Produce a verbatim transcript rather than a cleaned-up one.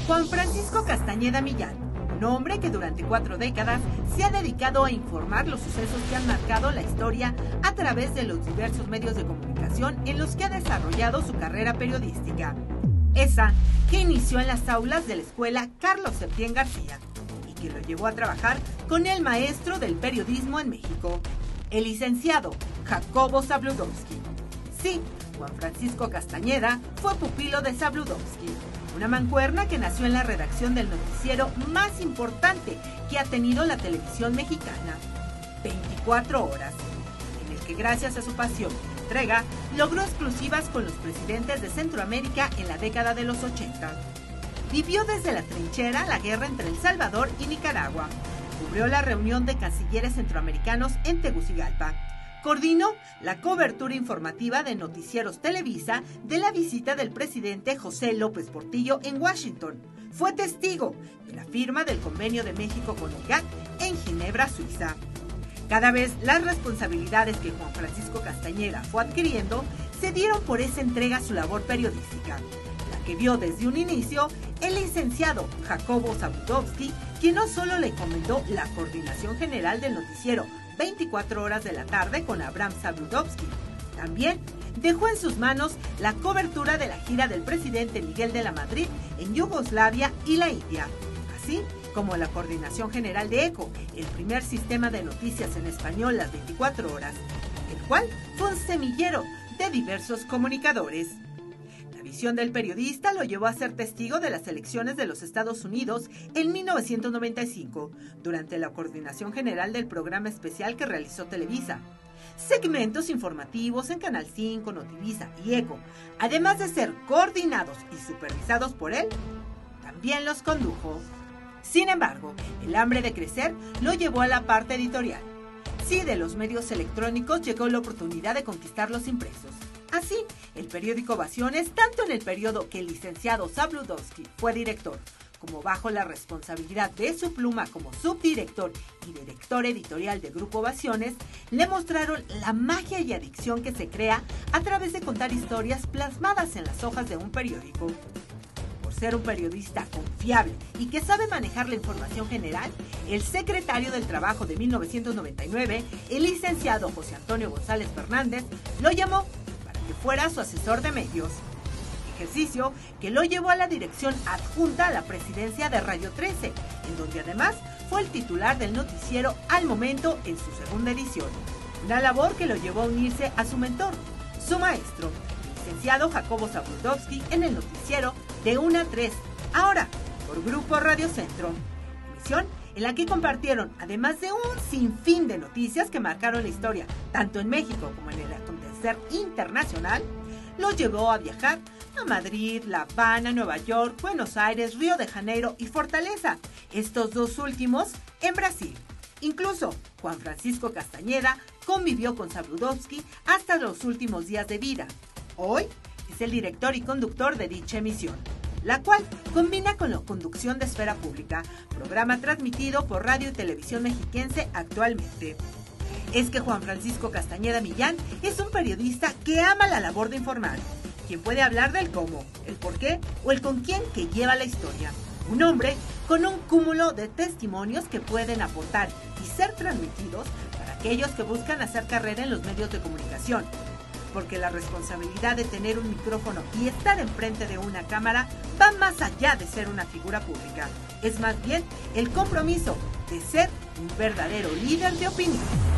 Juan Francisco Castañeda Millán, un hombre que durante cuatro décadas se ha dedicado a informar los sucesos que han marcado la historia a través de los diversos medios de comunicación en los que ha desarrollado su carrera periodística. Esa que inició en las aulas de la escuela Carlos Septién García y que lo llevó a trabajar con el maestro del periodismo en México, el licenciado Jacobo Zabludovsky. Sí, Juan Francisco Castañeda fue pupilo de Zabludovsky, una mancuerna que nació en la redacción del noticiero más importante que ha tenido la televisión mexicana, veinticuatro horas, en el que gracias a su pasión y entrega logró exclusivas con los presidentes de Centroamérica en la década de los ochenta. Vivió desde la trinchera la guerra entre El Salvador y Nicaragua, cubrió la reunión de cancilleres centroamericanos en Tegucigalpa, coordinó la cobertura informativa de Noticieros Televisa de la visita del presidente José López Portillo en Washington. Fue testigo de la firma del Convenio de México con el G A T en Ginebra, Suiza. Cada vez las responsabilidades que Juan Francisco Castañeda fue adquiriendo se dieron por esa entrega a su labor periodística, la que vio desde un inicio el licenciado Jacobo Zabludovsky, quien no solo le encomendó la coordinación general del noticiero veinticuatro horas de la tarde con Abraham Zabludovsky, también dejó en sus manos la cobertura de la gira del presidente Miguel de la Madrid en Yugoslavia y la India, así como la coordinación general de ECO, el primer sistema de noticias en español las veinticuatro horas, el cual fue un semillero de diversos comunicadores. La visión del periodista lo llevó a ser testigo de las elecciones de los Estados Unidos en mil novecientos noventa y cinco, durante la coordinación general del programa especial que realizó Televisa. Segmentos informativos en Canal cinco, Notivisa y ECO, además de ser coordinados y supervisados por él, también los condujo. Sin embargo, el hambre de crecer lo llevó a la parte editorial. Sí, de los medios electrónicos llegó la oportunidad de conquistar los impresos. Así, el periódico Ovaciones, tanto en el periodo que el licenciado Zabludovsky fue director, como bajo la responsabilidad de su pluma como subdirector y director editorial de Grupo Ovaciones, le mostraron la magia y adicción que se crea a través de contar historias plasmadas en las hojas de un periódico. Por ser un periodista confiable y que sabe manejar la información general, el secretario del Trabajo de mil novecientos noventa y nueve, el licenciado José Antonio González Fernández, lo llamó para que fuera su asesor de medios. Ejercicio que lo llevó a la dirección adjunta a la presidencia de Radio trece, en donde además fue el titular del noticiero Al Momento en su segunda edición. Una labor que lo llevó a unirse a su mentor, su maestro, el licenciado Jacobo Zabludovsky, en el noticiero de una a tres, ahora por Grupo Radio Centro. Emisión en la que compartieron, además de un sinfín de noticias que marcaron la historia, tanto en México como en el acontecer internacional, lo llevó a viajar a Madrid, La Habana, Nueva York, Buenos Aires, Río de Janeiro y Fortaleza, estos dos últimos en Brasil. Incluso Juan Francisco Castañeda convivió con Zabludovsky hasta los últimos días de vida. Hoy es el director y conductor de dicha emisión, la cual combina con la conducción de Esfera Pública, programa transmitido por Radio y Televisión Mexiquense actualmente. Es que Juan Francisco Castañeda Millán es un periodista que ama la labor de informar, quien puede hablar del cómo, el por qué o el con quién que lleva la historia. Un hombre con un cúmulo de testimonios que pueden aportar y ser transmitidos para aquellos que buscan hacer carrera en los medios de comunicación. Porque la responsabilidad de tener un micrófono y estar enfrente de una cámara va más allá de ser una figura pública. Es más bien el compromiso de ser un verdadero líder de opinión.